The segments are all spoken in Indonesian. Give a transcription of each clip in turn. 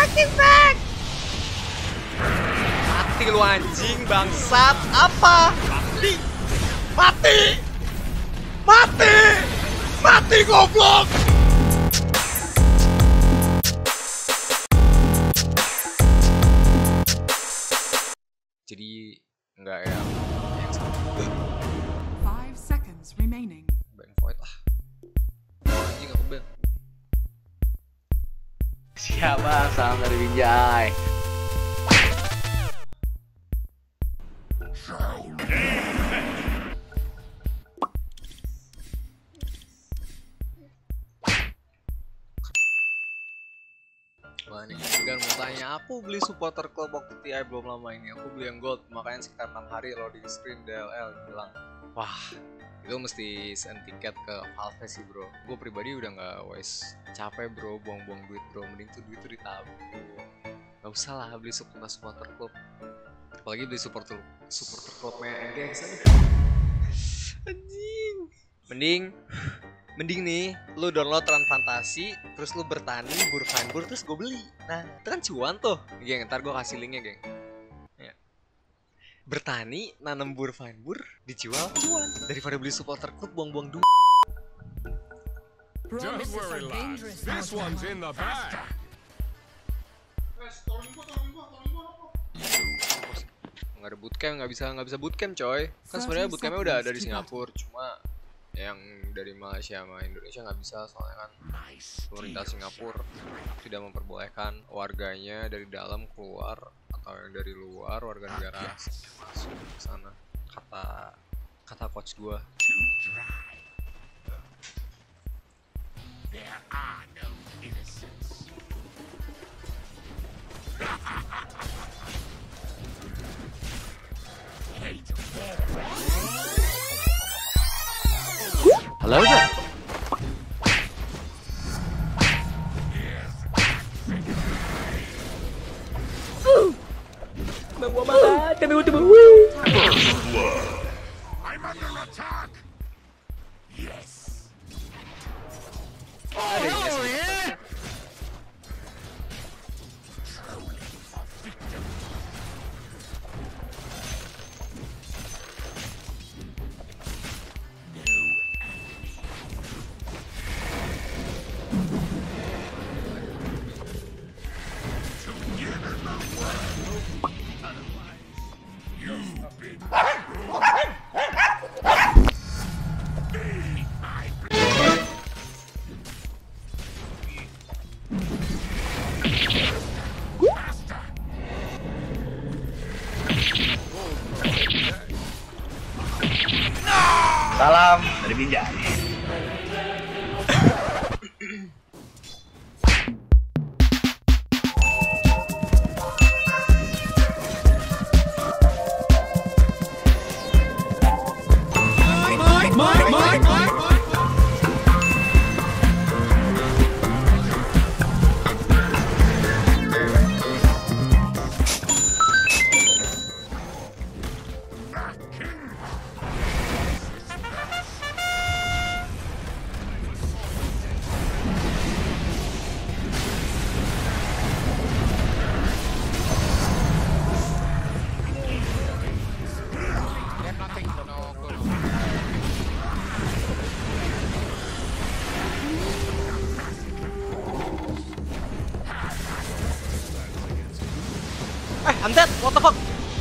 fighting back. Mati lu anjing bangsat. Apa? Mati. Mati. Mati. Mati goblok. Jadi enggak ya. 5 seconds remaining. Ban void lah. Anjing aku ban. Siapa? Salam dari Binjai. Wah nih, Gan mau tanya, aku beli supporter club waktu TI belum lama ini. Aku beli yang gold, makanya sekitar 6 hari loading screen DLL bilang. Wah, itu mesti send tiket ke Valve sih bro. Gue pribadi udah nggak wise capek bro, buang-buang duit bro. Mending tuh duit tuh ditabung. Gak usah lah beli supporter club. Apalagi beli supporter clubnya NGX aja. Anjing. Mending nih, lu download Run Fantasi, terus lu bertani, Burfinebur, terus gue beli. Nah, itu kan cuan tuh. Geng, ntar gue kasih linknya, geng. Ya. Bertani, nanam Burfinebur, dijual, cuan. Daripada beli supporter club, buang-buang duit. Don't worry, lads. This one's in the bag. Nggak ada bootcamp, nggak bisa bootcamp, coy. Kan sebenarnya bootcampnya udah ada di Singapura, cuma yang dari Malaysia sama Indonesia nggak bisa, soalnya kan pemerintah Singapura tidak memperbolehkan warganya dari dalam keluar atau yang dari luar warga negara masuk ke sana, kata coach gua. Halo there. Bawa banget, kami udah I'm under attack. Yes. Ada yang ngasih. Salam dari Binjai. I'm dead, what the fuck?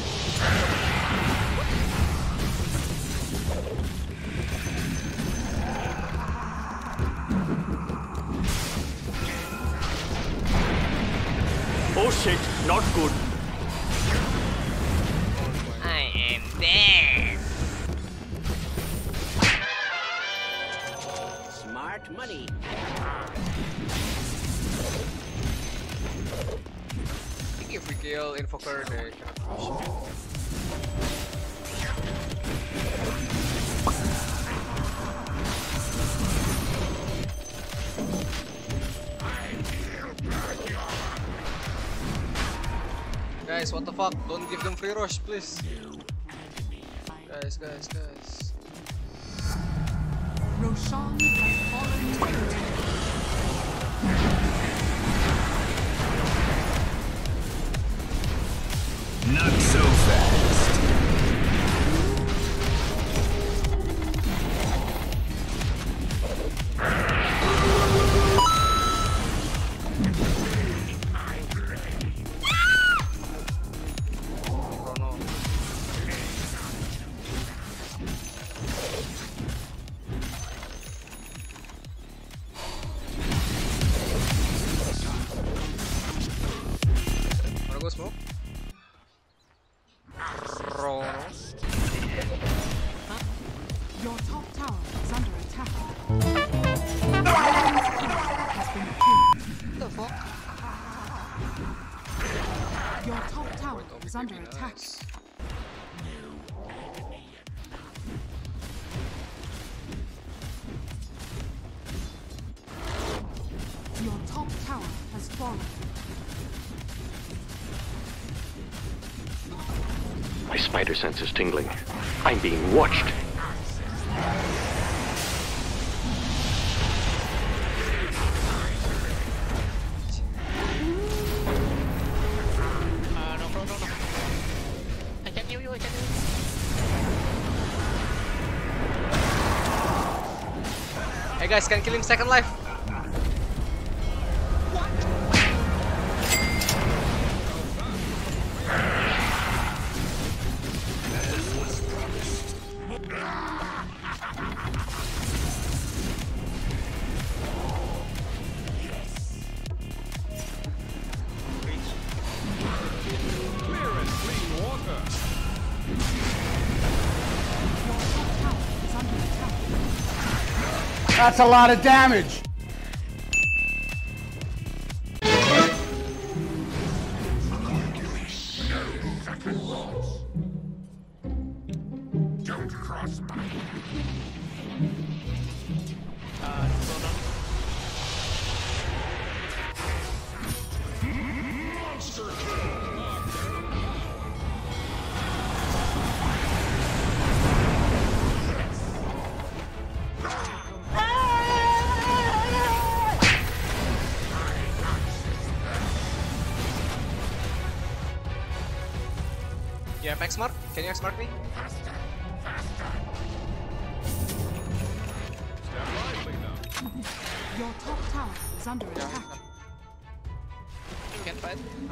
Oh shit, not good. I am dead. Smart money. I think if we kill Invoker, they cannot push. Guys, what the fuck? Don't give them free rush, please. Guys. Roshan has fallen to under Pretty attack. nice. Your top tower has fallen. My spider sense is tingling. I'm being watched. No. I can heal you, I can heal you. Hey guys, can kill him second life. Clear and clean water. Your top tower is under attack. That's a lot of damage. Don't cross my You have X mark? Can you X mark me? step lively now. Your top tower is under attack. You can fight. No.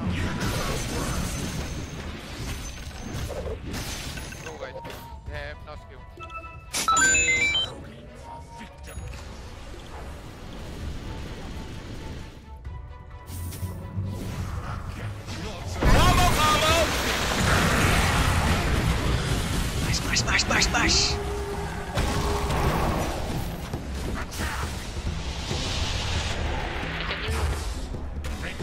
Go guys. They have no skill. Coming. Bash! I can heal you.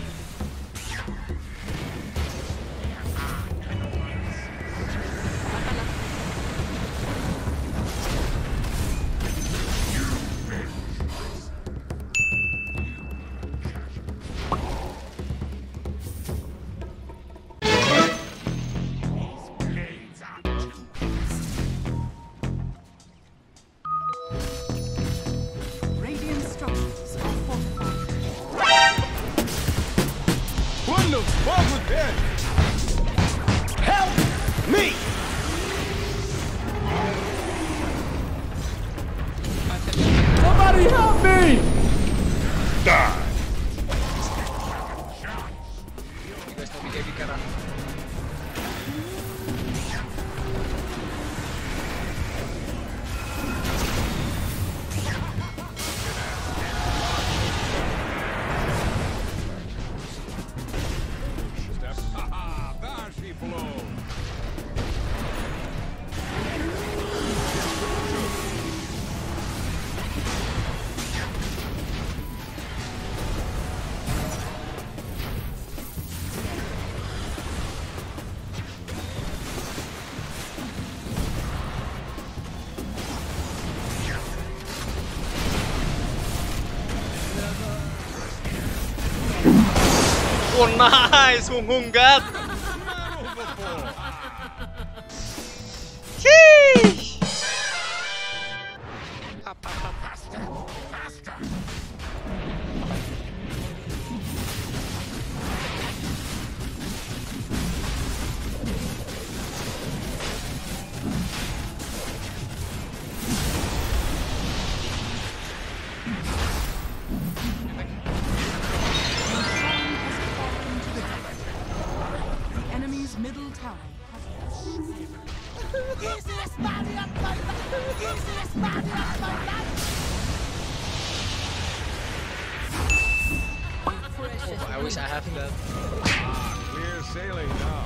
Radiant structures are fortified. What the fuck was that? Help me! Somebody help me! Die. You guys know BKB Kara. Step. Haha, there she blows. Oh nice! Hunggat! Sheesh! Up. The enemy's middle tower has Oh, I wish I have that. Clear sailing now.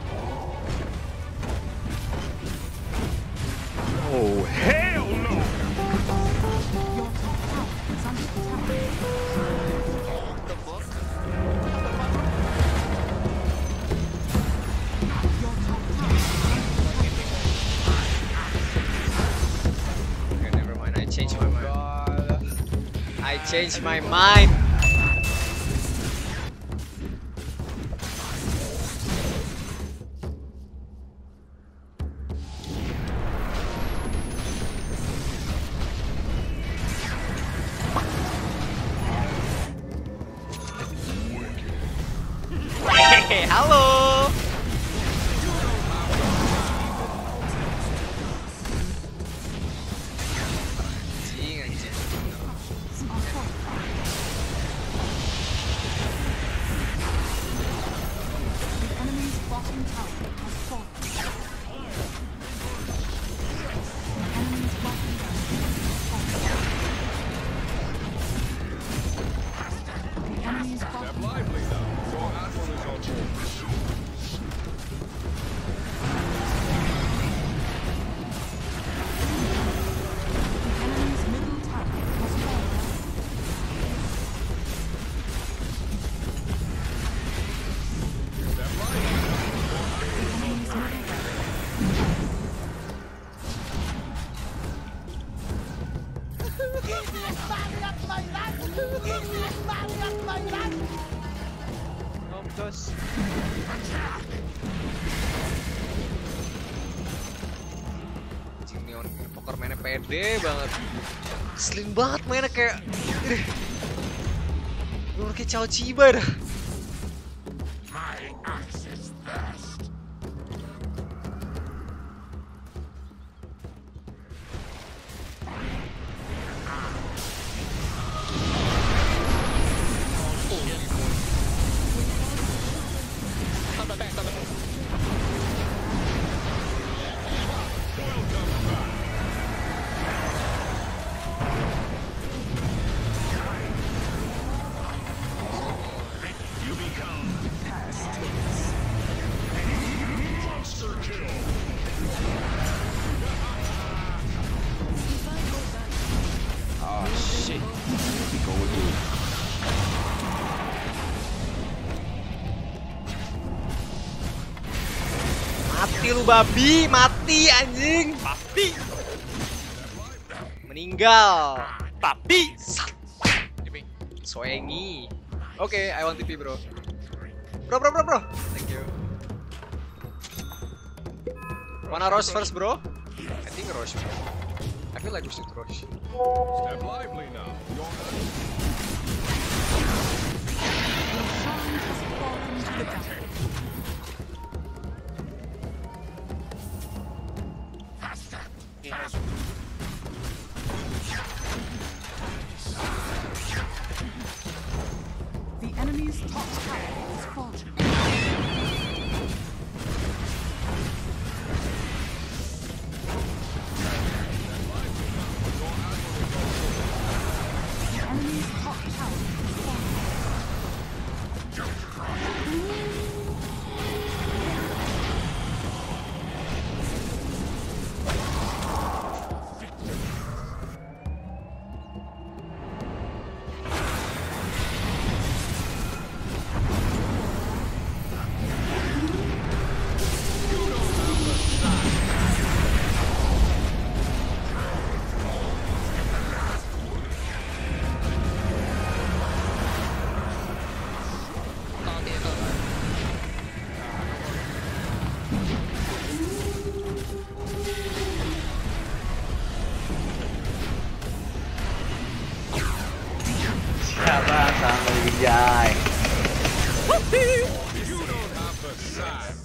Oh, hell no! your top tower is under attack. I changed my mind. Hehehe, halo. Step lively now. Your admiral is on board. Enemy's middle tower has fallen. Step lively Enemy's middle Terus. Neon poker mainnya pede banget. Slim banget mainnya kayak lu kayak Cao Chiba dah. Mati lu babi, mati anjing. Babi. Meninggal. Babi. Soengi. Oke, I want TP, bro. Bro. Thank you. Wanna rush first, bro? I think rush. I feel like we should rush. Step lively now. Your Roshan has fallen to the ground. The enemy's top tower is fallen. The enemy's top tower is fallen. Siapa sama Wijay? You don't have the sack.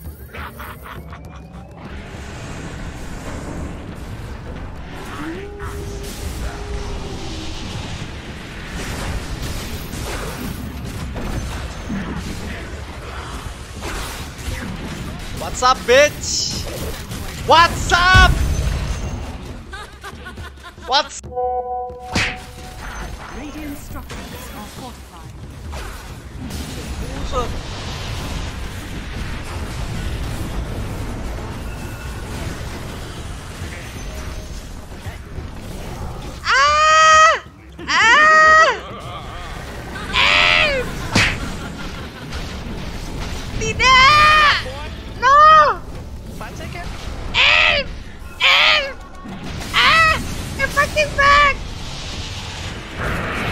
What's up, bitch? What's up? What's Radiant structures are fortified. up? Tidak! No! Elf! Elf! Ah! I'm fighting back!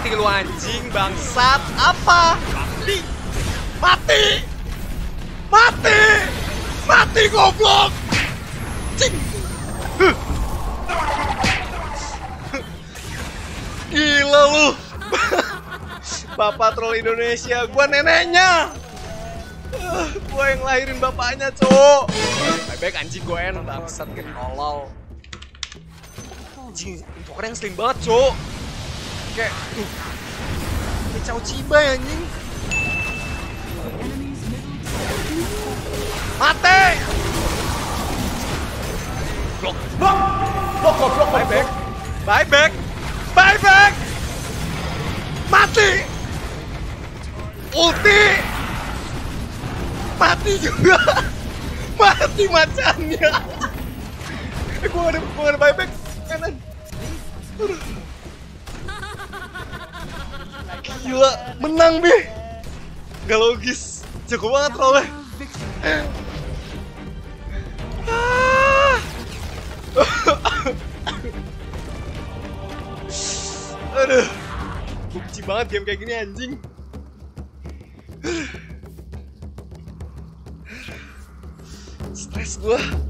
Mati lu anjing, bangsat. Apa? Mati. Mati. Mati. Mati goblok. Cing. Gila lu. Bapak troll Indonesia, gua neneknya. Gua yang lahirin bapaknya, cowok. Baik anjing gua enak bangsat kayak tolol. Anjing, invoker yang slim banget, cowok. Kayak Cao Ciba anjing. Mati. Blok. Buyback. Buyback. Buyback. Mati. Ulti. Mati juga. Mati macannya. Gua ada buyback kanan. Gila, menang Bi. Gak logis. Jago banget trollnya. Aduh. Gue benci banget game kayak gini anjing. Stres gua.